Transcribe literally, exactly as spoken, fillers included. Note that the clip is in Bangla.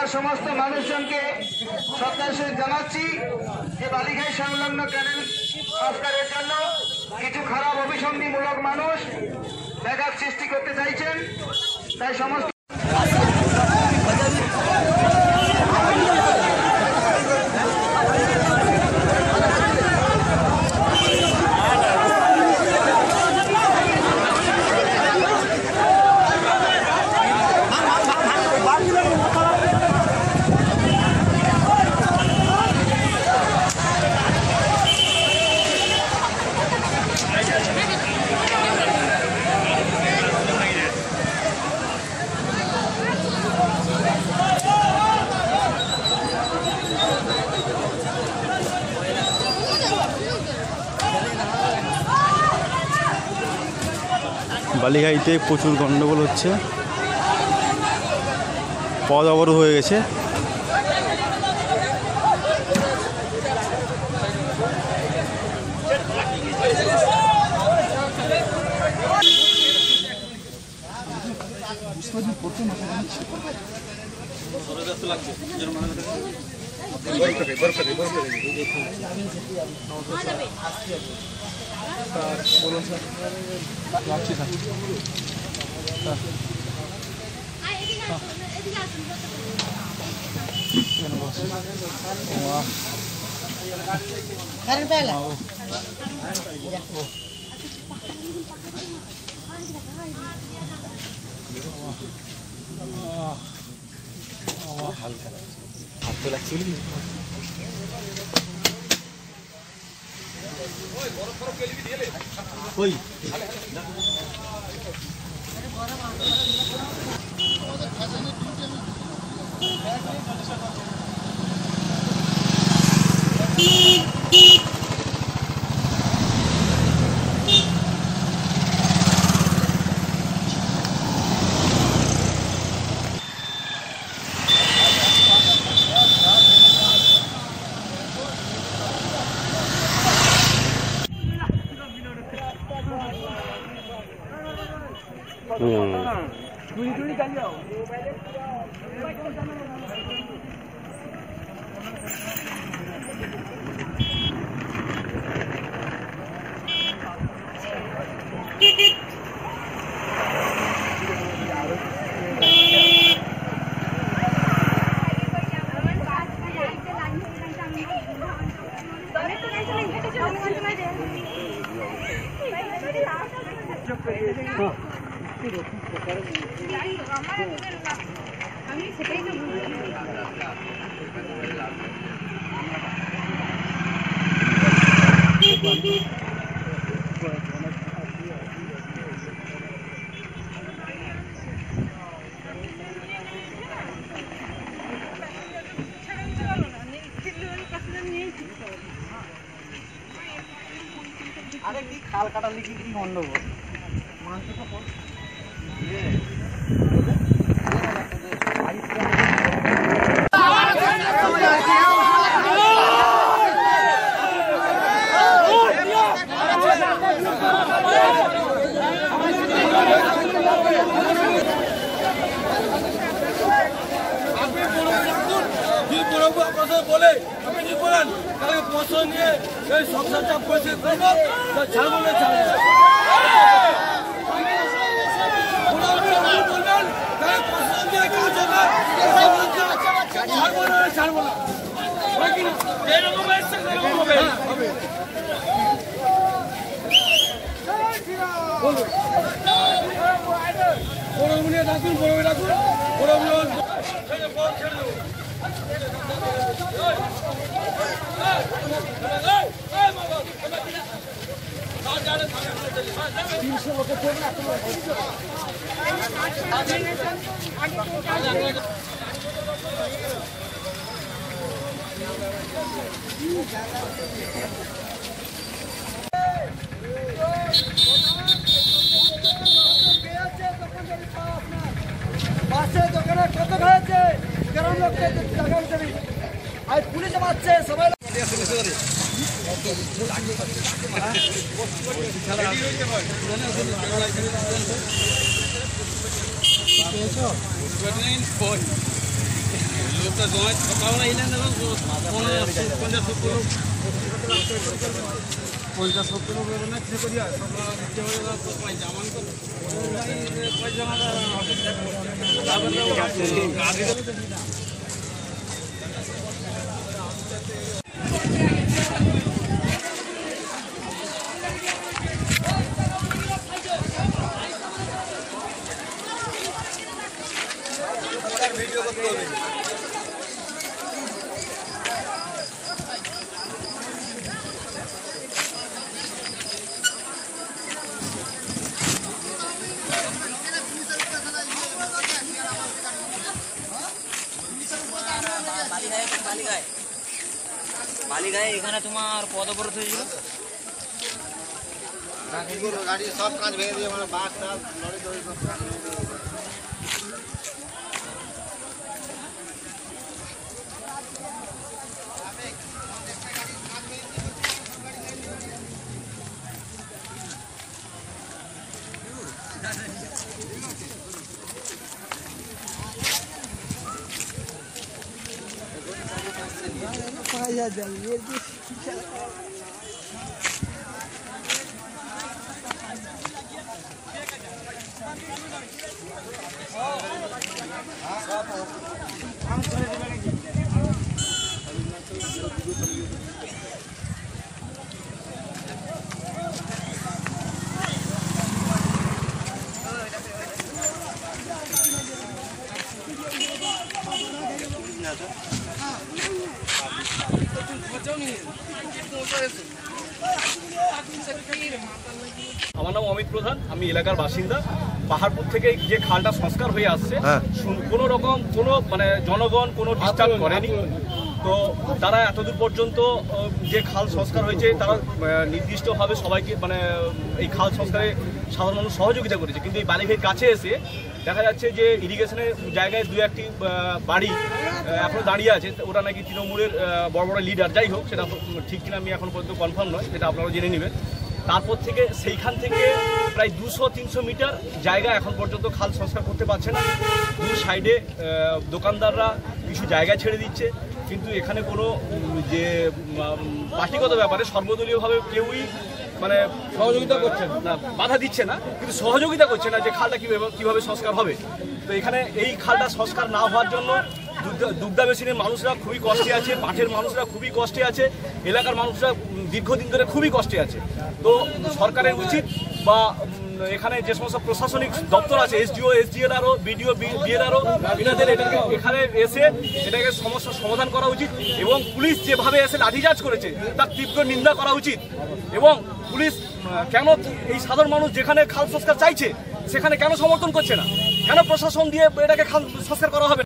এলাকার সমস্ত মানুষজনকে শ্রদ্ধার সহিত জানাচ্ছি যে বালিঘাই সংলগ্ন ক্যানেল সংস্কারের জন্য কিছু খারাপ অভিসন্ধিমূলক মানুষ ব্যাঘাত সৃষ্টি করতে চাইছেন। তাই সমস্ত বালিঘাইতে প্রচুর গন্ডগোল হচ্ছে, পথ অবরোধ হয়ে গেছে। বলুন স্যার, রাখছি স্যার। হালকা হাত তো লাগছে বলি ওই আমি সেটাই তো বুঝি। আরে কি খাল কাটালে কি কি গন্ডগোল মাংস তো বলে আপনি কি বলেন তাহলে পয়সা নিয়ে এই সংসার চাপ পরিস্থিতি করবো ছাড়বো না ছাড়বো বলবেন তাহলে পয়সা দিয়ে কাজ হবে ছাড়বো না ছাড়বো না এরকম এসছে এরকম হবে হবে বড় মিলিয়ে ডাকুন বড় ডাকুন বড় মিলিয়ে ছেড়ে দেবো তিনশো লোকের পাশে দোকানে কত হয়েছে গ্রাম লোককে টাকা দেবে আজ পুলিশ মারছে সবাই লোকটা জমায় সকাল না এলেন পঞ্চাশ সত্তর লোক পঞ্চাশ সত্তর লোক না কি করি পয়সা আমার তো পয়সা বালিগায় এখানে তোমার পদ অবরোধ হয়েছিল গাড়ি সব কাজ ভেঙে দিয়ে মানে বাস টাস লরি টরি সব কাজ ভেঙে দিয়ে আমার নাম অমিত প্রধান, আমি এলাকার বাসিন্দা। পাহাড়পুর থেকে যে খালটা সংস্কার হয়ে আসছে কোনো রকম কোনো মানে জনগণ কোনো ডিস্টার্ব করেনি। তো তারা এতদূর পর্যন্ত যে খাল সংস্কার হয়েছে তারা নির্দিষ্টভাবে সবাইকে মানে এই খাল সংস্কারে সাধারণ মানুষ সহযোগিতা করেছে। কিন্তু এই বালিঘাইয়ের কাছে এসে দেখা যাচ্ছে যে ইরিগেশনের জায়গায় দু একটি বাড়ি এখনও দাঁড়িয়ে আছে, ওটা নাকি তৃণমূলের বড় বড় লিডার। যাই হোক, সেটা ঠিক কিনা আমি এখন পর্যন্ত কনফার্ম নয়, সেটা আপনারা জেনে নেবেন। তারপর থেকে সেইখান থেকে প্রায় দুশো তিনশো মিটার জায়গা এখন পর্যন্ত খাল সংস্কার করতে পারছে না। দু সাইডে দোকানদাররা কিছু জায়গা ছেড়ে দিচ্ছে, কিন্তু এখানে কোনো যে পার্টিগত ব্যাপারে সর্বদলীয়ভাবে কেউই মানে সহযোগিতা করছে না, বাধা দিচ্ছে না, কিন্তু সহযোগিতা করছে না যে খালটা কীভাবে কীভাবে সংস্কার হবে। তো এখানে এই খালটা সংস্কার না হওয়ার জন্য দুগ্ধা মেশিনের মানুষরা খুবই কষ্টে আছে, মাঠের মানুষরা খুবই কষ্টে আছে, এলাকার মানুষরা দীর্ঘদিন ধরে খুবই কষ্টে আছে। তো সরকারের উচিত বা এখানে যে সমস্ত প্রশাসনিক দপ্তর আছে, এসডিও এসডিএলআরও বিডিও বিএলআরও এনাদের এটাকে এখানে এসে এটাকে সমস্যার সমাধান করা উচিত। এবং পুলিশ যেভাবে এসে লাঠিচার্জ করেছে তার তীব্র নিন্দা করা উচিত। এবং পুলিশ কেন এই সাধারণ মানুষ যেখানে খাল সংস্কার চাইছে সেখানে কেন সমর্থন করছে না, কেন প্রশাসন দিয়ে এটাকে খাল সংস্কার করা হবে?